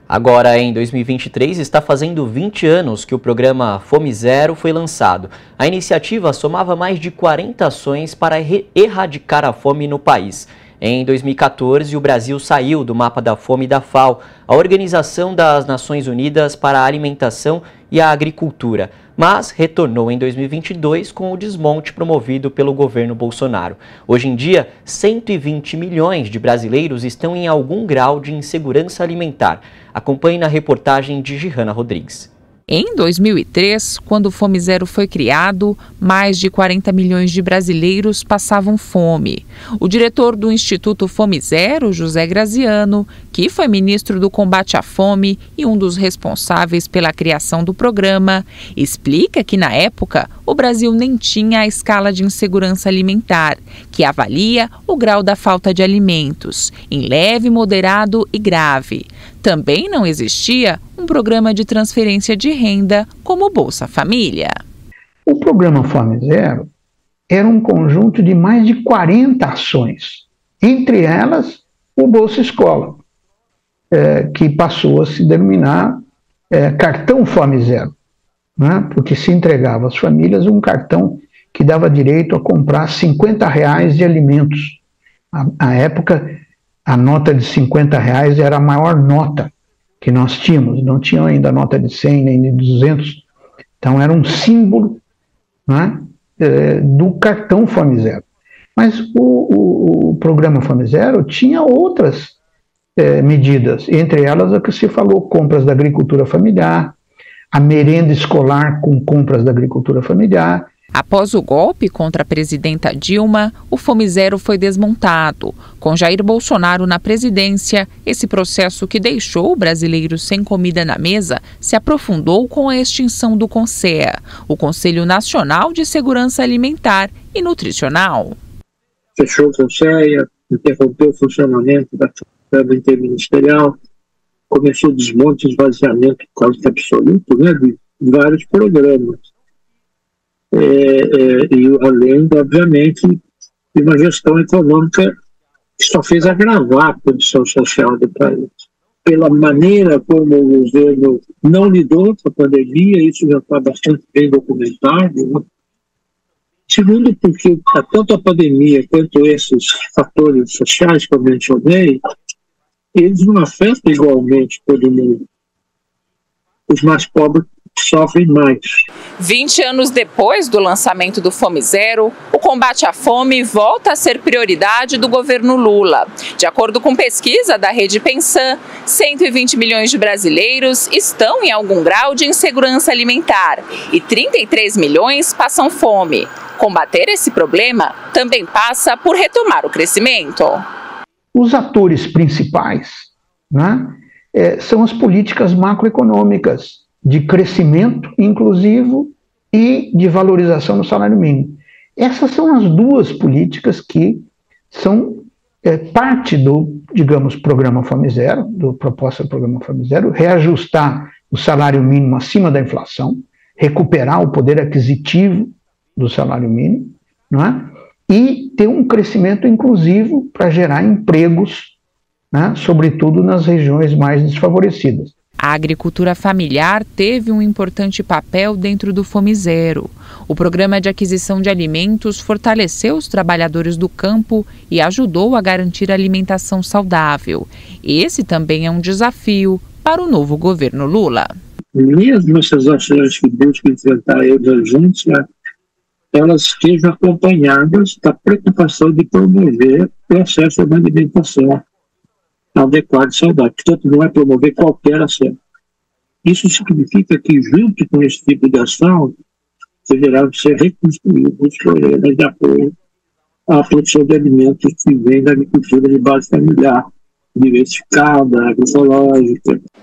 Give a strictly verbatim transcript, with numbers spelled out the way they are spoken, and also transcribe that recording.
Agora, em dois mil e vinte e três, está fazendo vinte anos que o programa Fome Zero foi lançado. A iniciativa somava mais de quarenta ações para erradicar a fome no país. Em dois mil e quatorze, o Brasil saiu do mapa da fome da FAO, a Organização das Nações Unidas para a Alimentação e a Agricultura, mas retornou em dois mil e vinte e dois com o desmonte promovido pelo governo Bolsonaro. Hoje em dia, cento e vinte milhões de brasileiros estão em algum grau de insegurança alimentar. Acompanhe na reportagem de Gihanna Rodrigues. Em dois mil e três, quando o Fome Zero foi criado, mais de quarenta milhões de brasileiros passavam fome. O diretor do Instituto Fome Zero, José Graziano, que foi ministro do combate à fome e um dos responsáveis pela criação do programa, explica que, na época, o Brasil nem tinha a escala de insegurança alimentar, que avalia o grau da falta de alimentos, em leve, moderado e grave. Também não existia um programa de transferência de renda como o Bolsa Família. O programa Fome Zero era um conjunto de mais de quarenta ações, entre elas o Bolsa Escola, é, que passou a se denominar é, Cartão Fome Zero, né? Porque se entregava às famílias um cartão que dava direito a comprar cinquenta reais de alimentos. À época, a nota de cinquenta reais era a maior nota que nós tínhamos, não tinha ainda nota de cem nem de duzentos, então era um símbolo, né, é, do cartão Fome Zero. Mas o, o, o programa Fome Zero tinha outras é, medidas, entre elas a que se falou, compras da agricultura familiar, a merenda escolar com compras da agricultura familiar. Após o golpe contra a presidenta Dilma, o Fome Zero foi desmontado. Com Jair Bolsonaro na presidência, esse processo que deixou o brasileiro sem comida na mesa se aprofundou com a extinção do CONSEA, o Conselho Nacional de Segurança Alimentar e Nutricional. Fechou o CONSEA, interrompeu o funcionamento da Câmara Interministerial, começou o desmonte e esvaziamento quase que absoluto, né, de vários programas. É, é, e além, obviamente, de uma gestão econômica que só fez agravar a condição social do país. Pela maneira como o governo não lidou com a pandemia, isso já está bastante bem documentado. Né? Segundo, porque tanto a pandemia quanto esses fatores sociais que eu mencionei, eles não afetam igualmente todo mundo. Os mais pobres sofrem mais. vinte anos depois do lançamento do Fome Zero, o combate à fome volta a ser prioridade do governo Lula. De acordo com pesquisa da Rede Pensan, cento e vinte milhões de brasileiros estão em algum grau de insegurança alimentar e trinta e três milhões passam fome. Combater esse problema também passa por retomar o crescimento. Os atores principais, né, é, são as políticas macroeconômicas, de crescimento inclusivo e de valorização do salário mínimo. Essas são as duas políticas que são é, parte do, digamos, programa Fome Zero, do proposta do programa Fome Zero, reajustar o salário mínimo acima da inflação, recuperar o poder aquisitivo do salário mínimo, não é? E ter um crescimento inclusivo para gerar empregos, né, sobretudo nas regiões mais desfavorecidas. A agricultura familiar teve um importante papel dentro do Fome Zero. O programa de aquisição de alimentos fortaleceu os trabalhadores do campo e ajudou a garantir a alimentação saudável. Esse também é um desafio para o novo governo Lula. Mesmo essas ações que buscam enfrentar a urgência, elas estejam acompanhadas da preocupação de promover o acesso a uma alimentação adequado e saudável. Portanto, não é promover qualquer ação. Isso significa que, junto com esse tipo de ação, deverão ser reconstruídos programas de apoio à produção de alimentos que vem da agricultura de base familiar, diversificada, agroecológica.